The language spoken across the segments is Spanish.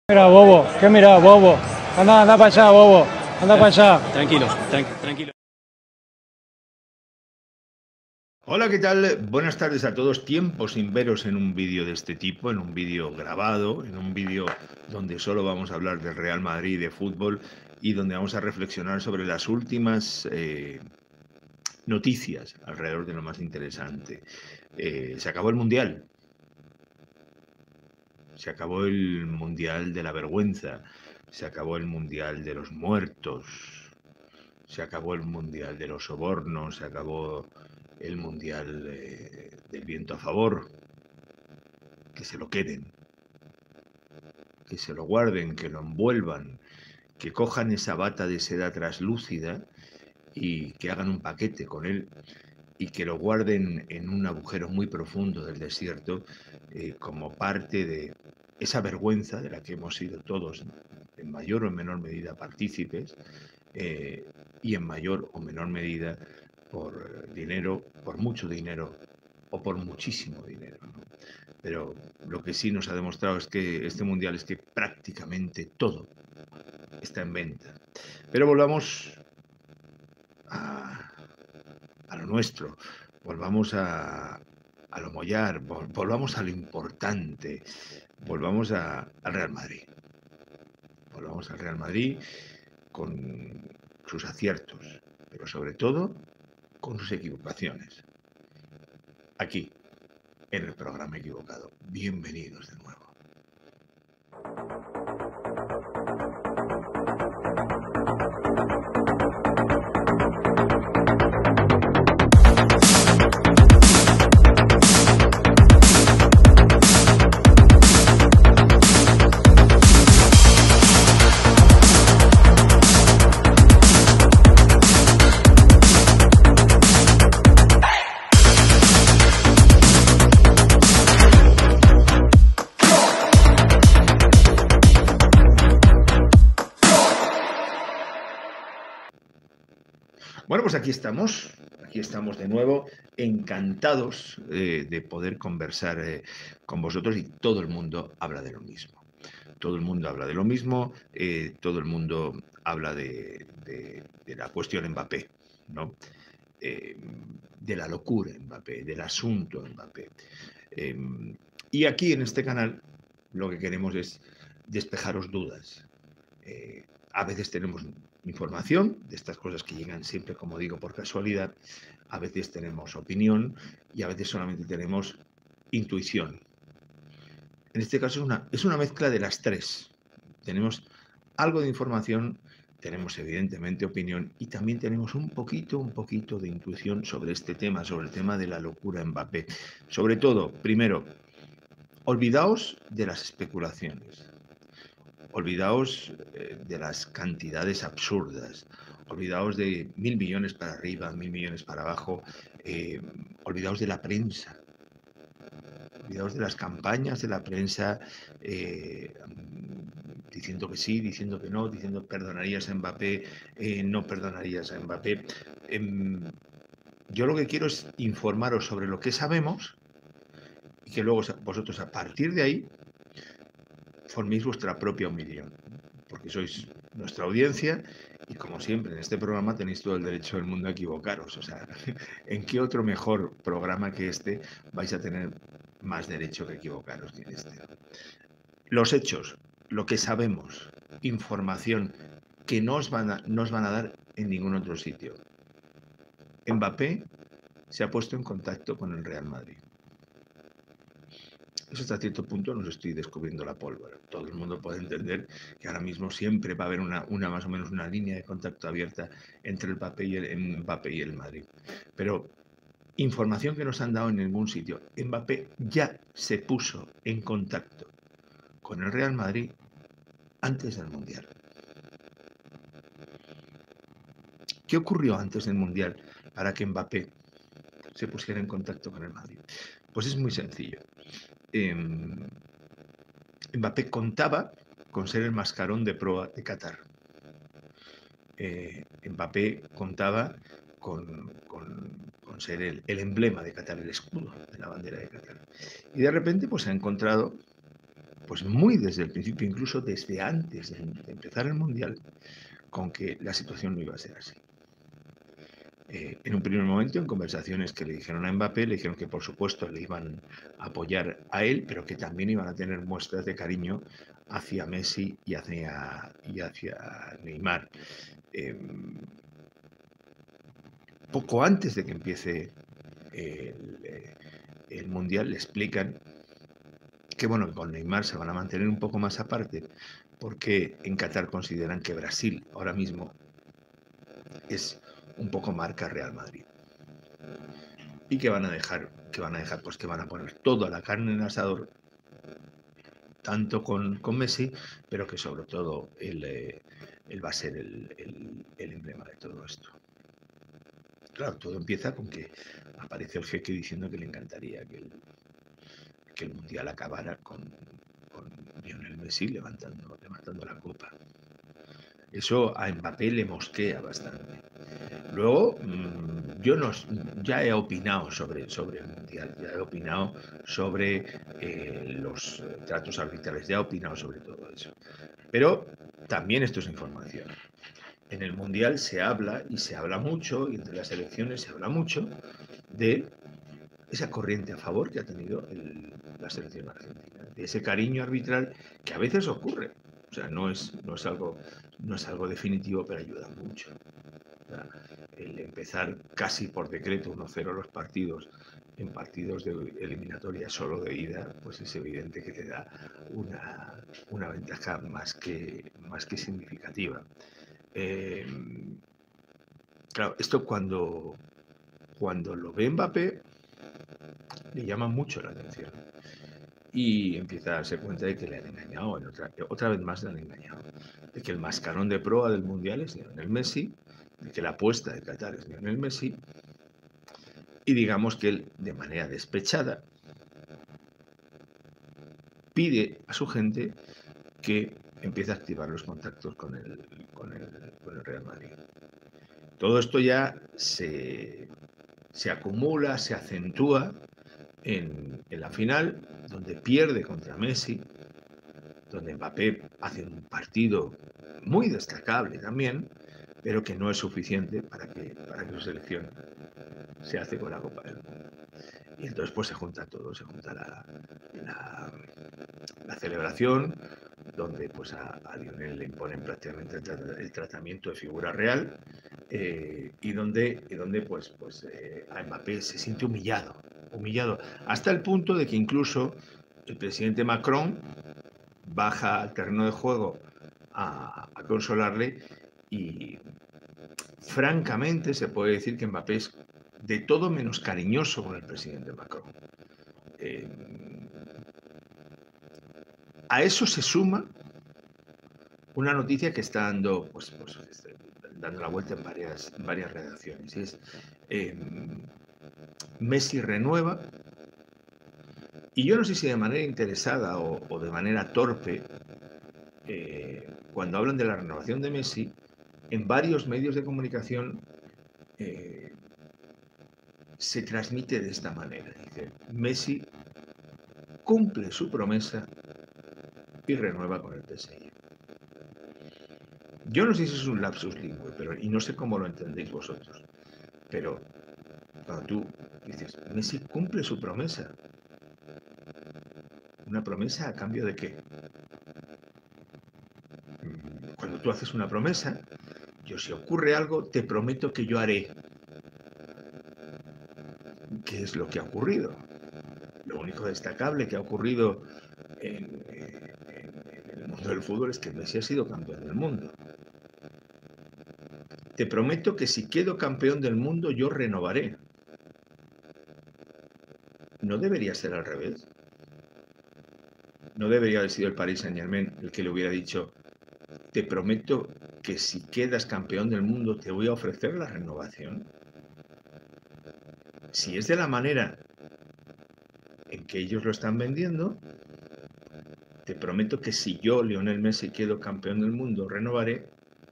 Mira, bobo, ¿qué mira, bobo? Anda para allá, bobo, anda para allá. Tranquilo, tranquilo. Hola, ¿qué tal? Buenas tardes a todos. Tiempo sin veros en un vídeo de este tipo, en un vídeo grabado, en un vídeo donde solo vamos a hablar del Real Madrid, de fútbol, y donde vamos a reflexionar sobre las últimas noticias alrededor de lo más interesante. Se acabó el Mundial. Se acabó el Mundial de la vergüenza. Se acabó el Mundial de los muertos. Se acabó el Mundial de los sobornos. Se acabó el Mundial del viento a favor. Que se lo queden, que se lo guarden, que lo envuelvan, que cojan esa bata de seda traslúcida y que hagan un paquete con él y que lo guarden en un agujero muy profundo del desierto como parte de esa vergüenza de la que hemos sido todos en mayor o menor medida partícipes y en mayor o menor medida por dinero, por mucho dinero o por muchísimo dinero, ¿no? Pero lo que sí nos ha demostrado es que este mundial es que prácticamente todo está en venta. Pero volvamos a lo nuestro, volvamos a lo mollar, volvamos a lo importante, volvamos al Real Madrid. Volvamos al Real Madrid con sus aciertos, pero sobre todo con sus equivocaciones. Aquí, en el programa equivocado. Bienvenidos de nuevo. Bueno, pues aquí estamos de nuevo, encantados de poder conversar con vosotros y todo el mundo habla de lo mismo. Todo el mundo habla de lo mismo, todo el mundo habla de la cuestión Mbappé, ¿no? De la locura Mbappé, del asunto Mbappé. Y aquí en este canal lo que queremos es despejaros dudas. A veces tenemos información de estas cosas que llegan siempre, como digo, por casualidad. A veces tenemos opinión y a veces solamente tenemos intuición. En este caso es una mezcla de las tres. Tenemos algo de información, tenemos evidentemente opinión y también tenemos un poquito de intuición sobre este tema, sobre el tema de la locura Mbappé. Sobre todo, primero, olvidaos de las especulaciones. Olvidaos de las cantidades absurdas, olvidaos de 1.000 millones para arriba, 1.000 millones para abajo, olvidaos de la prensa, olvidaos de las campañas de la prensa diciendo que sí, diciendo que no, diciendo perdonarías a Mbappé, no perdonarías a Mbappé. Yo lo que quiero es informaros sobre lo que sabemos y que luego vosotros a partir de ahí forméis vuestra propia opinión, porque sois nuestra audiencia y como siempre en este programa tenéis todo el derecho del mundo a equivocaros. O sea, ¿en qué otro mejor programa que este vais a tener más derecho que equivocaros que en este? Los hechos, lo que sabemos, información que no os van a dar en ningún otro sitio. Mbappé se ha puesto en contacto con el Real Madrid. Eso hasta cierto punto nos estoy descubriendo la pólvora. Todo el mundo puede entender que ahora mismo siempre va a haber una más o menos una línea de contacto abierta entre el Mbappé y el Madrid. Pero información que nos han dado en ningún sitio. Mbappé ya se puso en contacto con el Real Madrid antes del Mundial. ¿Qué ocurrió antes del Mundial para que Mbappé se pusiera en contacto con el Madrid? Pues es muy sencillo. Mbappé contaba con ser el mascarón de proa de Qatar. Mbappé contaba con ser el emblema de Qatar, el escudo de la bandera de Qatar. Y de repente pues se ha encontrado pues muy desde el principio, incluso desde antes de empezar el Mundial, con que la situación no iba a ser así. En un primer momento, en conversaciones que le dijeron a Mbappé, le dijeron que por supuesto le iban a apoyar a él, pero que también iban a tener muestras de cariño hacia Messi y hacia Neymar. Poco antes de que empiece el Mundial, le explican que bueno, con Neymar se van a mantener un poco más aparte, porque en Qatar consideran que Brasil ahora mismo es un poco marca Real Madrid. Y que van a dejar, pues que van a poner toda la carne en el asador, tanto con Messi, pero que sobre todo él va a ser el emblema de todo esto. Claro, todo empieza con que aparece el jeque diciendo que le encantaría que el Mundial acabara con Lionel Messi levantando la copa. Eso a Mbappé le mosquea bastante. Luego, yo ya he opinado sobre el Mundial, ya he opinado sobre los tratos arbitrales, ya he opinado sobre todo eso. Pero también esto es información. En el Mundial se habla, y se habla mucho, y entre las elecciones se habla mucho, de esa corriente a favor que ha tenido la selección argentina, de ese cariño arbitral que a veces ocurre. O sea, no es algo definitivo, pero ayuda mucho. O sea, el empezar casi por decreto 1-0 los partidos en partidos de eliminatoria solo de ida, pues es evidente que te da una ventaja más que significativa. Claro, esto cuando lo ve Mbappé le llama mucho la atención y empieza a darse cuenta de que le han engañado, otra vez más le han engañado, de que el mascarón de proa del Mundial es Lionel Messi, de que la apuesta de Qatar es Lionel Messi, y digamos que él, de manera despechada, pide a su gente que empiece a activar los contactos con el Real Madrid. Todo esto ya se acumula, se acentúa en la final, donde pierde contra Messi, donde Mbappé hace un partido muy destacable también, pero que no es suficiente para que su selección se hace con la Copa del Mundo. Y entonces pues se junta todo, se junta la celebración, donde pues a Lionel le imponen prácticamente el tratamiento de figura real, y donde pues a Mbappé se siente humillado, hasta el punto de que incluso el presidente Macron baja al terreno de juego a consolarle, y francamente se puede decir que Mbappé es de todo menos cariñoso con el presidente Macron. A eso se suma una noticia que está dando, dando la vuelta en varias redacciones, y es Messi renueva, y yo no sé si de manera interesada o de manera torpe, cuando hablan de la renovación de Messi, en varios medios de comunicación se transmite de esta manera. Dice, Messi cumple su promesa y renueva con el PSG. Yo no sé si es un lapsus lingüe, y no sé cómo lo entendéis vosotros, pero cuando tú dices, Messi cumple su promesa, ¿una promesa a cambio de qué? Cuando tú haces una promesa, yo, si ocurre algo, te prometo que yo haré. ¿Qué es lo que ha ocurrido? Lo único destacable que ha ocurrido en el mundo del fútbol es que Messi ha sido campeón del mundo. Te prometo que si quedo campeón del mundo, yo renovaré. ¿No debería ser al revés? ¿No debería haber sido el Paris Saint-Germain el que le hubiera dicho, te prometo que si quedas campeón del mundo, te voy a ofrecer la renovación? Si es de la manera en que ellos lo están vendiendo, te prometo que si yo, Lionel Messi, quedo campeón del mundo, renovaré.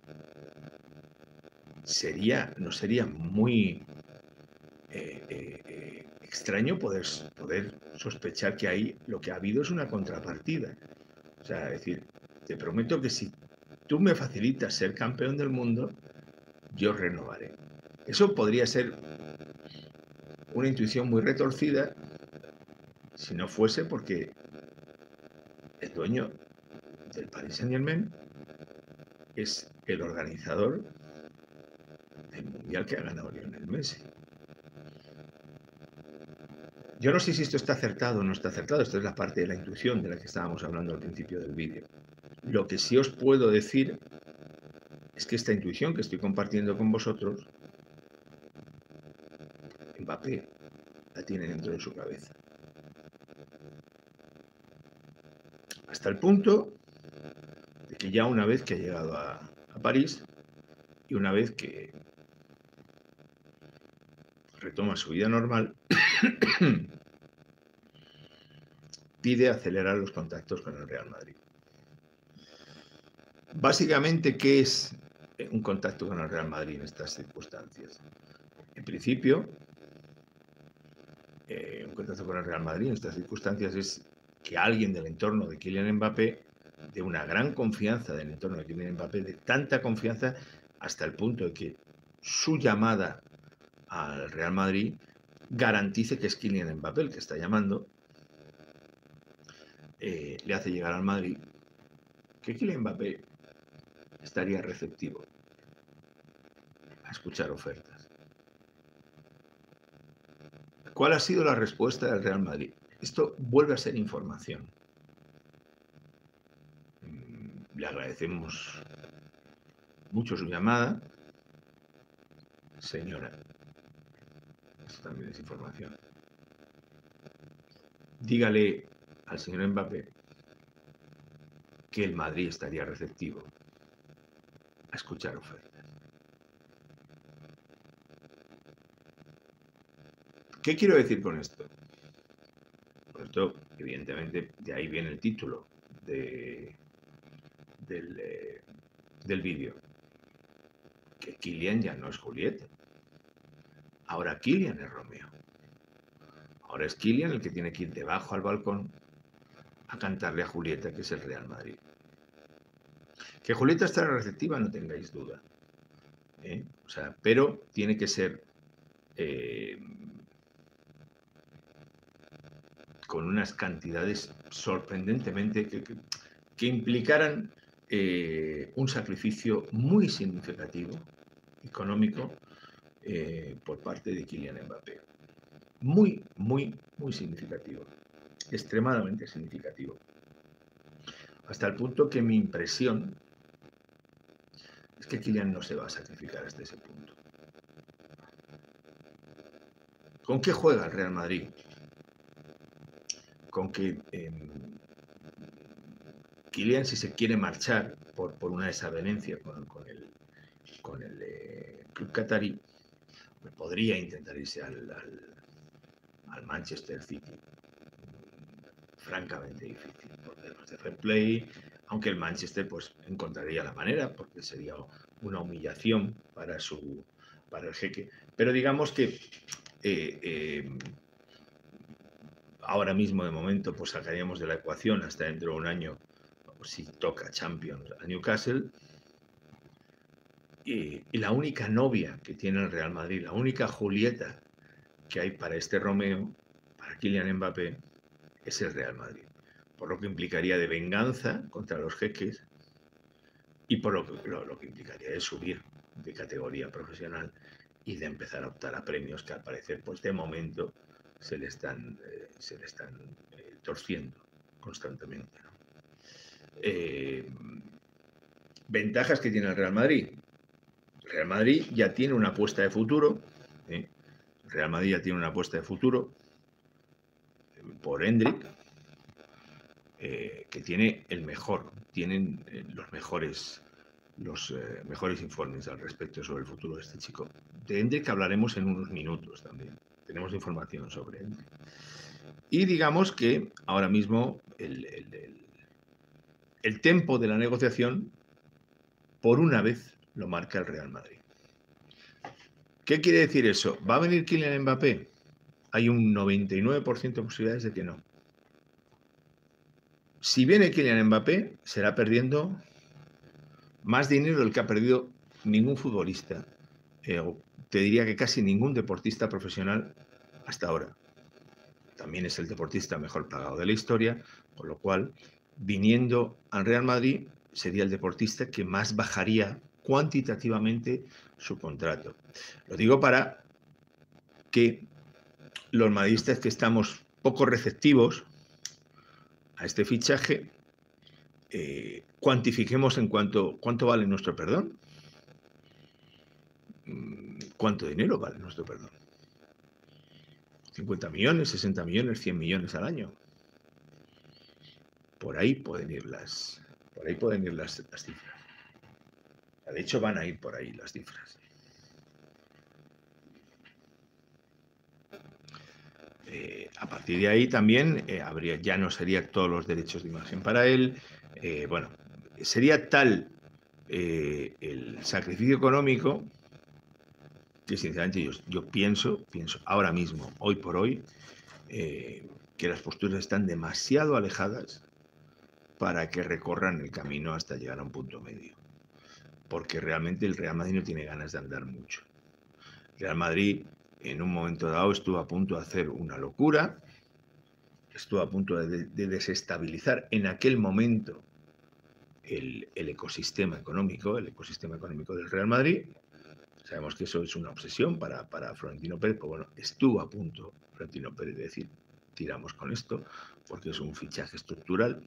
No sería muy extraño poder sospechar que ahí lo que ha habido es una contrapartida. O sea, es decir, te prometo que si tú me facilitas ser campeón del mundo, yo renovaré. Eso podría ser una intuición muy retorcida si no fuese porque el dueño del Paris Saint-Germain es el organizador del mundial que ha ganado Lionel Messi. Yo no sé si esto está acertado o no está acertado, esto es la parte de la intuición de la que estábamos hablando al principio del vídeo. Lo que sí os puedo decir es que esta intuición que estoy compartiendo con vosotros, Mbappé la tiene dentro de su cabeza. Hasta el punto de que ya una vez que ha llegado a París y una vez que retoma su vida normal, pide acelerar los contactos con el Real Madrid. Básicamente, ¿qué es un contacto con el Real Madrid en estas circunstancias? En principio, un contacto con el Real Madrid en estas circunstancias es que alguien del entorno de Kylian Mbappé, de una gran confianza del entorno de Kylian Mbappé, de tanta confianza hasta el punto de que su llamada al Real Madrid garantice que es Kylian Mbappé el que está llamando, le hace llegar al Madrid que Kylian Mbappé estaría receptivo a escuchar ofertas. ¿Cuál ha sido la respuesta del Real Madrid? Esto vuelve a ser información. Le agradecemos mucho su llamada. Señora, esto también es información. Dígale al señor Mbappé que el Madrid estaría receptivo a escuchar ofertas. ¿Qué quiero decir con esto? Pues esto, evidentemente, de ahí viene el título del vídeo. Que Kylian ya no es Julieta. Ahora Kylian es Romeo. Ahora es Kylian el que tiene que ir debajo al balcón a cantarle a Julieta, que es el Real Madrid. Que Julieta estará receptiva, no tengáis duda. O sea, pero tiene que ser con unas cantidades sorprendentemente que implicaran un sacrificio muy significativo, económico, por parte de Kylian Mbappé. Muy, muy, muy significativo. Extremadamente significativo. Hasta el punto que mi impresión es que Kylian no se va a sacrificar hasta ese punto. ¿Con qué juega el Real Madrid? Con que Kylian, si se quiere marchar por una desavenencia con el club catarí, pues podría intentar irse al Manchester City. Francamente difícil, por temas de fair play, aunque el Manchester pues encontraría la manera, porque sería una humillación para el jeque. Pero digamos que ahora mismo, de momento, pues sacaríamos de la ecuación hasta dentro de un año, si toca Champions a Newcastle. Y la única novia que tiene el Real Madrid, la única Julieta que hay para este Romeo, para Kylian Mbappé, es el Real Madrid. Por lo que implicaría de venganza contra los jeques y por lo que implicaría de subir de categoría profesional y de empezar a optar a premios que al parecer, pues de momento, se le están torciendo constantemente, ¿no? Ventajas que tiene el Real Madrid. El Real Madrid ya tiene una apuesta de futuro. El Real Madrid ya tiene una apuesta de futuro por Endrick, que tiene tienen los mejores informes al respecto sobre el futuro de este chico. De Endrick hablaremos en unos minutos también. Tenemos información sobre Endrick. Y digamos que ahora mismo el tempo de la negociación, por una vez, lo marca el Real Madrid. ¿Qué quiere decir eso? ¿Va a venir Kylian Mbappé? Hay un 99% de posibilidades de que no. si viene Kylian Mbappé, será perdiendo más dinero del que ha perdido ningún futbolista. Te diría que casi ningún deportista profesional hasta ahora. También es el deportista mejor pagado de la historia, con lo cual, viniendo al Real Madrid, sería el deportista que más bajaría cuantitativamente su contrato. Lo digo para que los madridistas que estamos poco receptivos a este fichaje, cuantifiquemos en cuánto vale nuestro perdón. ¿Cuánto dinero vale nuestro perdón? 50 millones, 60 millones, 100 millones al año. Por ahí pueden ir las cifras. De hecho, van a ir por ahí las cifras. A partir de ahí también ya no sería todos los derechos de imagen para él. Bueno, sería tal el sacrificio económico que sinceramente yo pienso ahora mismo, hoy por hoy, que las posturas están demasiado alejadas para que recorran el camino hasta llegar a un punto medio. Porque realmente el Real Madrid no tiene ganas de andar mucho. El Real Madrid en un momento dado estuvo a punto de hacer una locura, estuvo a punto de desestabilizar en aquel momento el ecosistema económico del Real Madrid. Sabemos que eso es una obsesión para Florentino Pérez, pero bueno, estuvo a punto Florentino Pérez de decir, tiramos con esto, porque es un fichaje estructural.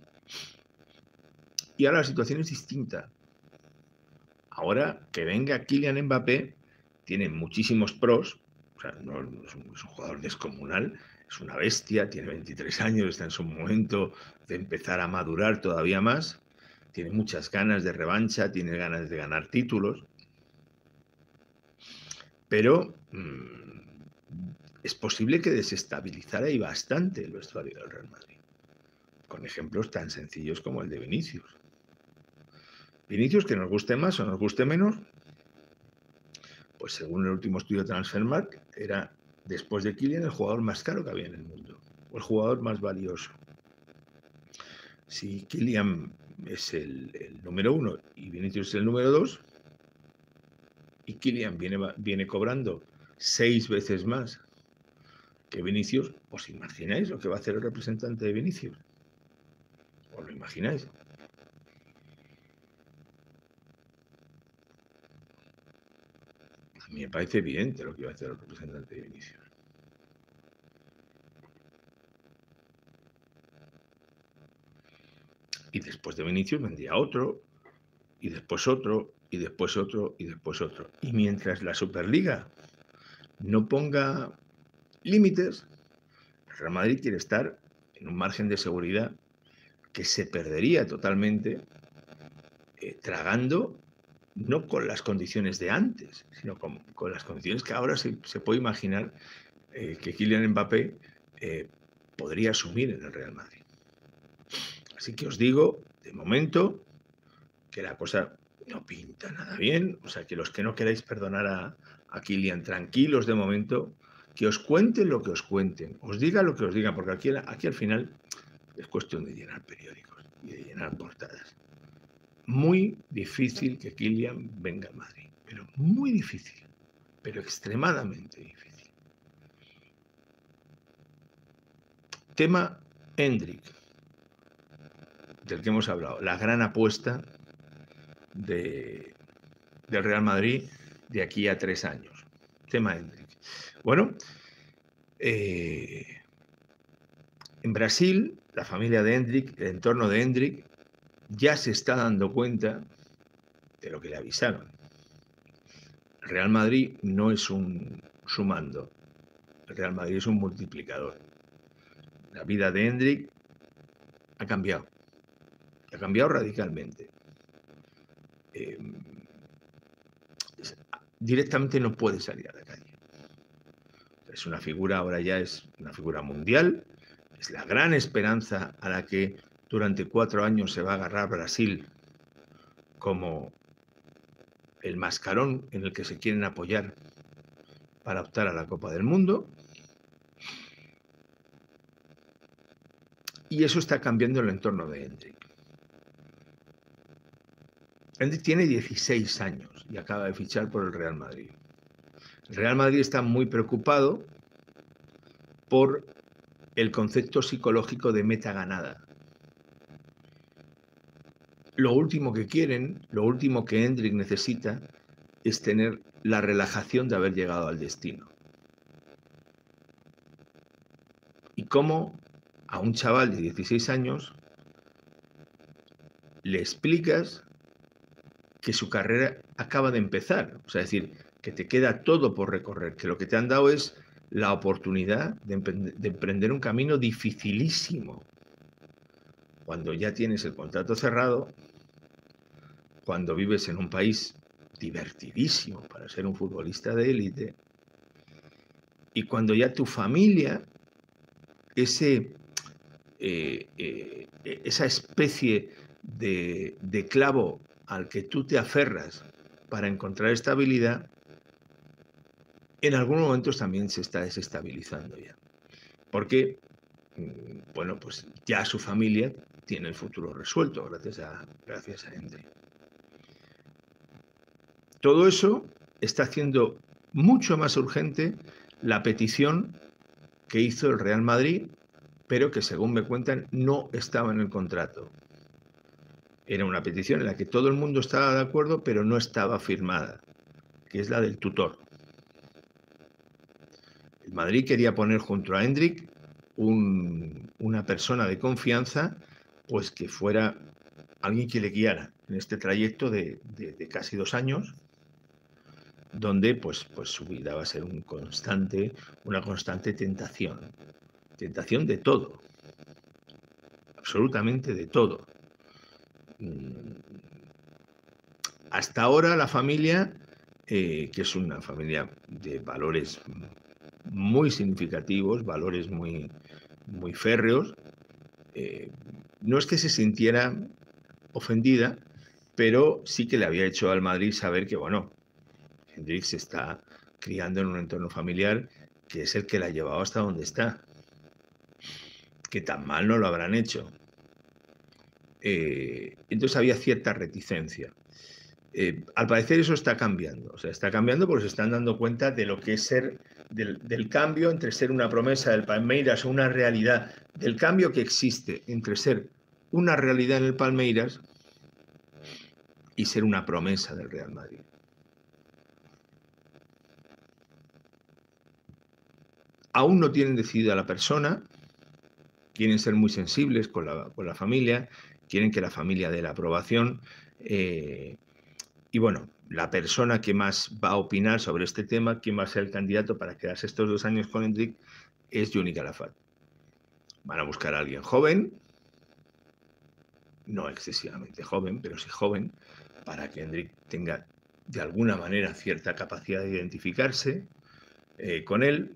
Y ahora la situación es distinta. Ahora que venga Kylian Mbappé tiene muchísimos pros, o sea, no es un jugador descomunal, es una bestia, tiene 23 años, está en su momento de empezar a madurar todavía más, tiene muchas ganas de revancha, tiene ganas de ganar títulos, pero es posible que desestabilizara y bastante el vestuario del Real Madrid, con ejemplos tan sencillos como el de Vinicius. Vinicius, que nos guste más o nos guste menos, pues según el último estudio de Transfermarkt, era, después de Kylian, el jugador más caro que había en el mundo, o el jugador más valioso. Si Kylian es el número 1 y Vinicius es el número 2, y Kylian viene cobrando 6 veces más que Vinicius, ¿os imagináis lo que va a hacer el representante de Vinicius? ¿Os lo imagináis? A mí me parece evidente lo que va a hacer el representante de Vinicius. Y después de Vinicius vendría otro, y después otro, y después otro, y después otro. Y mientras la Superliga no ponga límites, el Real Madrid quiere estar en un margen de seguridad que se perdería totalmente tragando, no con las condiciones de antes, sino con las condiciones que ahora se puede imaginar que Kylian Mbappé podría asumir en el Real Madrid. Así que os digo, de momento, que la cosa no pinta nada bien. O sea, que los que no queráis perdonar a Kylian, tranquilos de momento, que os cuenten lo que os cuenten, os diga lo que os digan, porque aquí al final es cuestión de llenar periódicos y de llenar portadas. Muy difícil que Kylian venga a Madrid, pero muy difícil, pero extremadamente difícil. Tema Endrick, del que hemos hablado, la gran apuesta del Real Madrid de aquí a 3 años. Tema Endrick. Bueno, en Brasil, la familia de Endrick, el entorno de Endrick, ya se está dando cuenta de lo que le avisaron. El Real Madrid no es un sumando, el Real Madrid es un multiplicador. La vida de Endrick ha cambiado radicalmente. Directamente no puede salir a la calle. Es una figura, ahora ya es una figura mundial, es la gran esperanza a la que durante 4 años se va a agarrar Brasil como el mascarón en el que se quieren apoyar para optar a la Copa del Mundo. Y eso está cambiando el entorno de Endrick. Endrick tiene 16 años y acaba de fichar por el Real Madrid. El Real Madrid está muy preocupado por el concepto psicológico de meta ganada. Lo último que quieren, lo último que Endrick necesita es tener la relajación de haber llegado al destino. Y cómo a un chaval de 16 años le explicas que su carrera acaba de empezar, o sea, es decir, que te queda todo por recorrer, que lo que te han dado es la oportunidad de emprender un camino dificilísimo. Cuando ya tienes el contrato cerrado, cuando vives en un país divertidísimo para ser un futbolista de élite, y cuando ya tu familia, esa especie de clavo al que tú te aferras para encontrar estabilidad, en algunos momentos también se está desestabilizando ya. Porque, bueno, pues ya su familia tiene el futuro resuelto gracias a Endrick. Todo eso está haciendo mucho más urgente la petición que hizo el Real Madrid, pero que según me cuentan no estaba en el contrato. Era una petición en la que todo el mundo estaba de acuerdo, pero no estaba firmada, que es la del tutor. El Madrid quería poner junto a Endrick una persona de confianza, pues que fuera alguien que le guiara en este trayecto de casi 2 años, donde pues su vida va a ser una constante tentación de todo, absolutamente de todo. Hasta ahora la familia, que es una familia de valores muy significativos, valores muy, muy férreos, no es que se sintiera ofendida, pero sí que le había hecho al Madrid saber que, bueno, Endrick se está criando en un entorno familiar que es el que la ha llevado hasta donde está, que tan mal no lo habrán hecho. Entonces había cierta reticencia. Al parecer eso está cambiando, o sea, está cambiando porque se están dando cuenta de lo que es ser, del cambio entre ser una promesa del Palmeiras o una realidad, del cambio que existe entre ser una realidad en el Palmeiras y ser una promesa del Real Madrid. Aún no tienen decidida la persona, quieren ser muy sensibles con la familia, quieren que la familia dé la aprobación, y bueno, la persona que más va a opinar sobre este tema, quién va a ser el candidato para quedarse estos 2 años con Endrick, es Johnny Calafat. Van a buscar a alguien joven, no excesivamente joven, pero sí joven, para que Endrick tenga de alguna manera cierta capacidad de identificarse con él,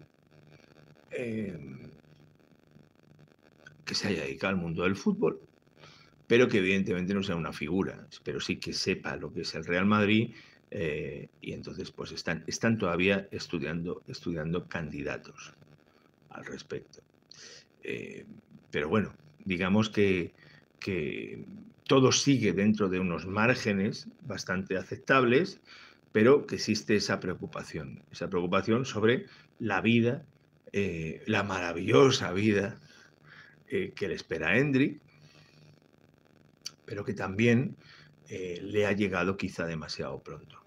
que se haya dedicado al mundo del fútbol, pero que evidentemente no sea una figura, pero sí que sepa lo que es el Real Madrid, y entonces pues están todavía estudiando candidatos al respecto. Pero bueno, digamos que todo sigue dentro de unos márgenes bastante aceptables, pero que existe esa preocupación sobre la vida, la maravillosa vida que le espera a Endrick, pero que también le ha llegado quizá demasiado pronto.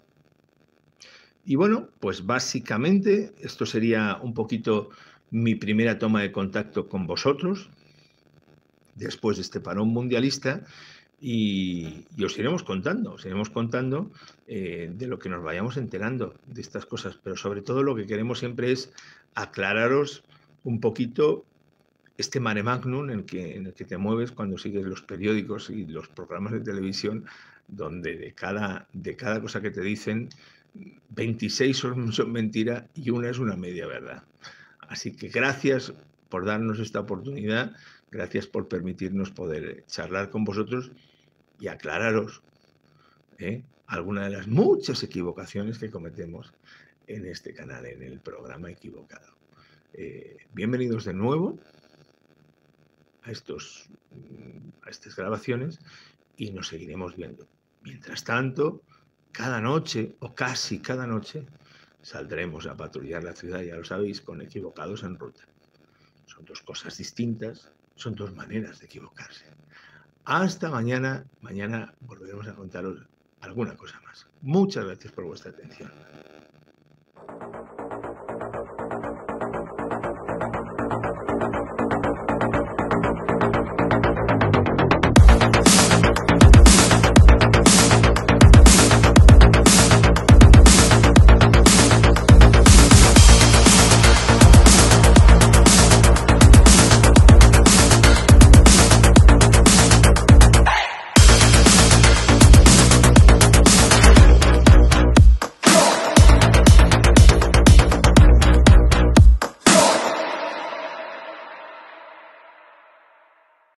Y bueno, pues básicamente esto sería un poquito mi primera toma de contacto con vosotros después de este parón mundialista, y os iremos contando de lo que nos vayamos enterando de estas cosas, pero sobre todo lo que queremos siempre es aclararos un poquito este mare magnum en el que te mueves cuando sigues los periódicos y los programas de televisión, donde de cada cosa que te dicen, 26 son mentira y una es una media verdad. Así que gracias por darnos esta oportunidad, gracias por permitirnos poder charlar con vosotros y aclararos algunas de las muchas equivocaciones que cometemos en este canal, en el programa Equivocado. Bienvenidos de nuevo a estas grabaciones y nos seguiremos viendo. Mientras tanto, cada noche o casi cada noche saldremos a patrullar la ciudad, ya lo sabéis, con Equivocados en Ruta. Son dos cosas distintas, son dos maneras de equivocarse. Hasta mañana. Mañana volveremos a contaros alguna cosa más. Muchas gracias por vuestra atención.